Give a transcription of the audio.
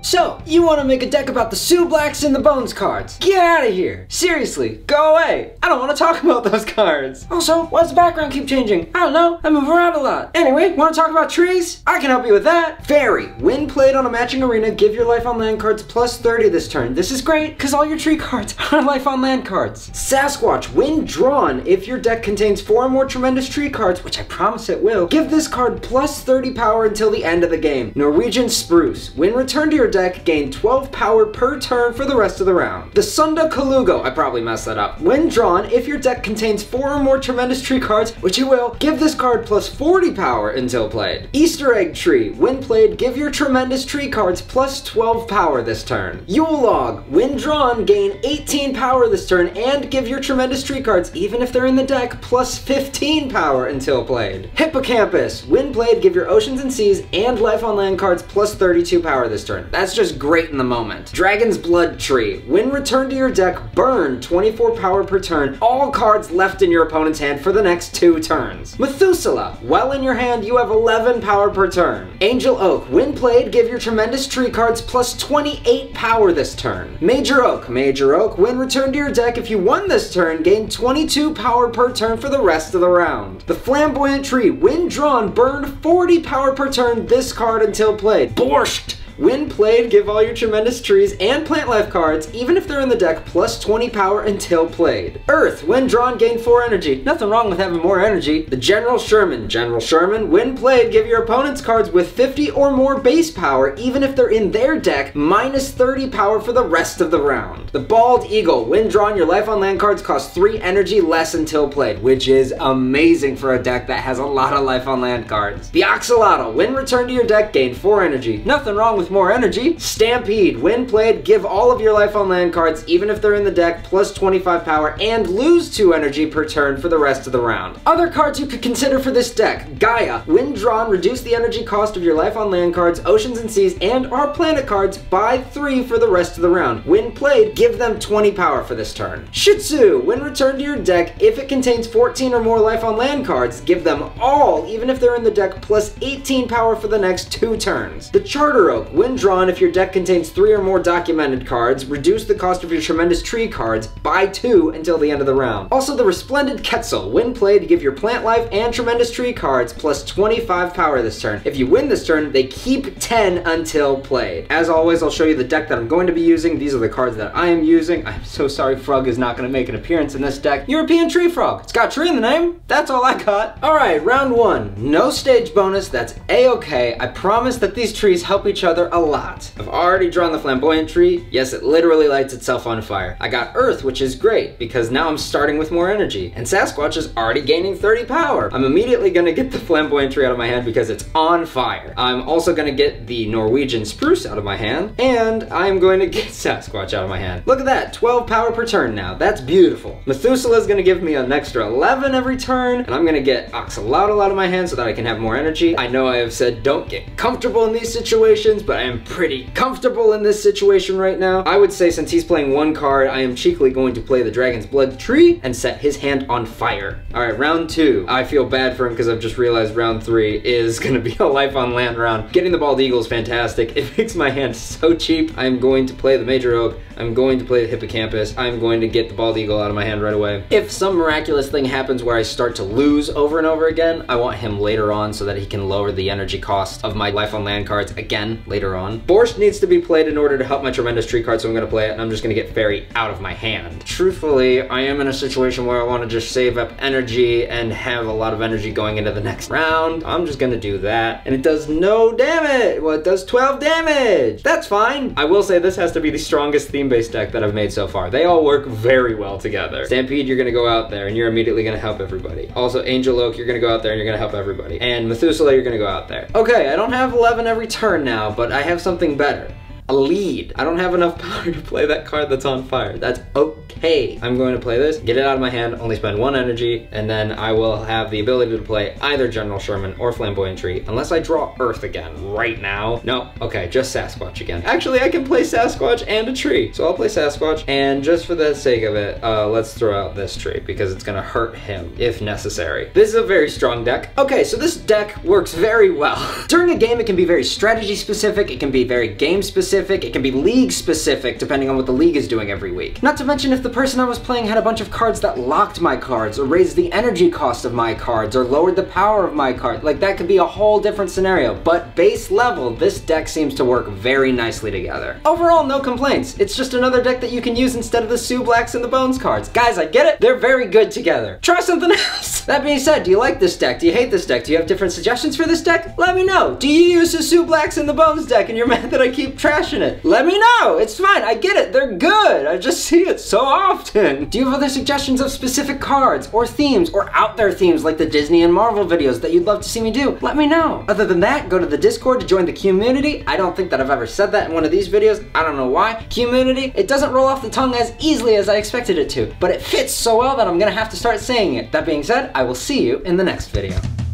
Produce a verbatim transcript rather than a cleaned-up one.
So, you want to make a deck about the Sublacks and the Bones cards? Get out of here! Seriously, go away! I don't want to talk about those cards! Also, why does the background keep changing? I don't know, I move around a lot. Anyway, want to talk about trees? I can help you with that! Fairy, when played on a matching arena, give your life on land cards plus thirty this turn. This is great, because all your tree cards are life on land cards. Sasquatch, when drawn, if your deck contains four or more tremendous tree cards, which I promise it will, give this card plus thirty power until the end of the game. Norwegian Spruce, when returned to your deck, gain twelve power per turn for the rest of the round. The Sunda Kalugo, I probably messed that up. When drawn, if your deck contains four or more tremendous tree cards, which it will, give this card plus forty power until played. Easter Egg Tree, when played, give your tremendous tree cards plus twelve power this turn. Yule Log, when drawn, gain eighteen power this turn and give your tremendous tree cards, even if they're in the deck, plus fifteen power until played. Hippocampus, when played, give your Oceans and Seas and life on land cards plus thirty-two power this turn. That's just great in the moment. Dragon's Blood Tree, when returned to your deck, burn twenty-four power per turn, all cards left in your opponent's hand for the next two turns. Methuselah, while in your hand, you have eleven power per turn. Angel Oak, when played, give your tremendous tree cards plus twenty-eight power this turn. Major Oak, Major Oak, when returned to your deck, if you won this turn, gain twenty-two power per turn for the rest of the round. The Flamboyant Tree, when drawn, burn forty power per turn this card until played. Borscht! When played, give all your tremendous trees and plant life cards, even if they're in the deck, plus twenty power until played. Earth, when drawn, gain four energy. Nothing wrong with having more energy. The General Sherman, General Sherman, when played, give your opponent's cards with fifty or more base power, even if they're in their deck, minus thirty power for the rest of the round. The Bald Eagle, when drawn, your life on land cards cost three energy less until played, which is amazing for a deck that has a lot of life on land cards. The Axolotl, when returned to your deck, gain four energy. Nothing wrong with more energy. Stampede, when played, give all of your life on land cards, even if they're in the deck, plus twenty-five power and lose two energy per turn for the rest of the round. Other cards you could consider for this deck: Gaia, when drawn, reduce the energy cost of your life on land cards, Oceans and Seas, and our planet cards by three for the rest of the round. When played, give them twenty power for this turn. Shih Tzu, when returned to your deck, if it contains fourteen or more life on land cards, give them all, even if they're in the deck, plus eighteen power for the next two turns. The Charter Oak, when drawn, if your deck contains three or more documented cards, reduce the cost of your tremendous tree cards by two until the end of the round. Also, the Resplendent Quetzal, when played, give your plant life and tremendous tree cards plus twenty-five power this turn. If you win this turn, they keep ten until played. As always, I'll show you the deck that I'm going to be using. These are the cards that I am using. I'm so sorry Frog is not going to make an appearance in this deck. European Tree Frog. It's got tree in the name. That's all I got. Alright, round one. No stage bonus. That's a-okay. I promise that these trees help each other a lot. I've already drawn the Flamboyant Tree. Yes, it literally lights itself on fire. I got Earth, which is great, because now I'm starting with more energy. And Sasquatch is already gaining thirty power. I'm immediately gonna get the Flamboyant Tree out of my hand because it's on fire. I'm also gonna get the Norwegian Spruce out of my hand, and I'm going to get Sasquatch out of my hand. Look at that, twelve power per turn now. That's beautiful. Methuselah is gonna give me an extra eleven every turn, and I'm gonna get Axolotl out of my hand so that I can have more energy. I know I have said don't get comfortable in these situations, but I am pretty comfortable in this situation right now. I would say since he's playing one card, I am cheekily going to play the Dragon's Blood Tree and set his hand on fire. All right, round two. I feel bad for him because I've just realized round three is gonna be a life on land round. Getting the Bald Eagle is fantastic. It makes my hand so cheap. I'm going to play the Major Oak. I'm going to play the Hippocampus. I'm going to get the Bald Eagle out of my hand right away. If some miraculous thing happens where I start to lose over and over again, I want him later on so that he can lower the energy cost of my life on land cards again later on. Borscht needs to be played in order to help my tremendous tree card, so I'm gonna play it, and I'm just gonna get Fairy out of my hand. Truthfully, I am in a situation where I want to just save up energy and have a lot of energy going into the next round. I'm just gonna do that, and it does no damage. Well, it does twelve damage. That's fine. I will say this has to be the strongest theme-based deck that I've made so far. They all work very well together. Stampede, you're gonna go out there, and you're immediately gonna help everybody. Also, Angel Oak, you're gonna go out there, and you're gonna help everybody. And Methuselah, you're gonna go out there. Okay, I don't have eleven every turn now, but I have something better. A lead. I don't have enough power to play that card that's on fire. That's okay. I'm going to play this, get it out of my hand, only spend one energy, and then I will have the ability to play either General Sherman or Flamboyant Tree, unless I draw Earth again right now. No, okay, just Sasquatch again. Actually, I can play Sasquatch and a tree, so I'll play Sasquatch, and just for the sake of it, uh, let's throw out this tree, because it's gonna hurt him, if necessary. This is a very strong deck. Okay, so this deck works very well. During a game, it can be very strategy specific, it can be very game specific, specific, it can be league specific, depending on what the league is doing every week. Not to mention if the person I was playing had a bunch of cards that locked my cards, or raised the energy cost of my cards, or lowered the power of my card. Like, that could be a whole different scenario, but base level, this deck seems to work very nicely together. Overall, no complaints. It's just another deck that you can use instead of the Sublacks and the Bones cards. Guys, I get it. They're very good together. Try something else. That being said, do you like this deck? Do you hate this deck? Do you have different suggestions for this deck? Let me know. Do you use the Sublacks and the Bones deck and you're mad that I keep trashing it? Let me know. It's fine. I get it. They're good. I just see it so often. Do you have other suggestions of specific cards or themes or out there themes like the Disney and Marvel videos that you'd love to see me do? Let me know. Other than that, go to the Discord to join the community. I don't think that I've ever said that in one of these videos. I don't know why. Community, it doesn't roll off the tongue as easily as I expected it to, but it fits so well that I'm gonna have to start saying it. That being said, I will see you in the next video.